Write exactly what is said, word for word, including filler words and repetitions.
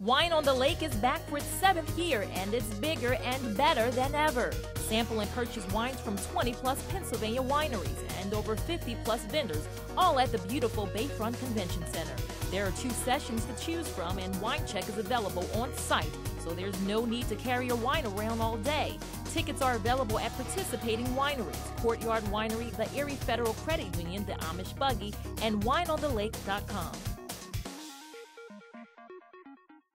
Wine on the Lake is back for its seventh year, and it's bigger and better than ever. Sample and purchase wines from twenty plus Pennsylvania wineries and over fifty plus vendors, all at the beautiful Bayfront Convention Center. There are two sessions to choose from, and wine check is available on site, so there's no need to carry your wine around all day. Tickets are available at participating wineries, Courtyard Winery, the Erie Federal Credit Union, the Amish Buggy, and wine on the lake dot com.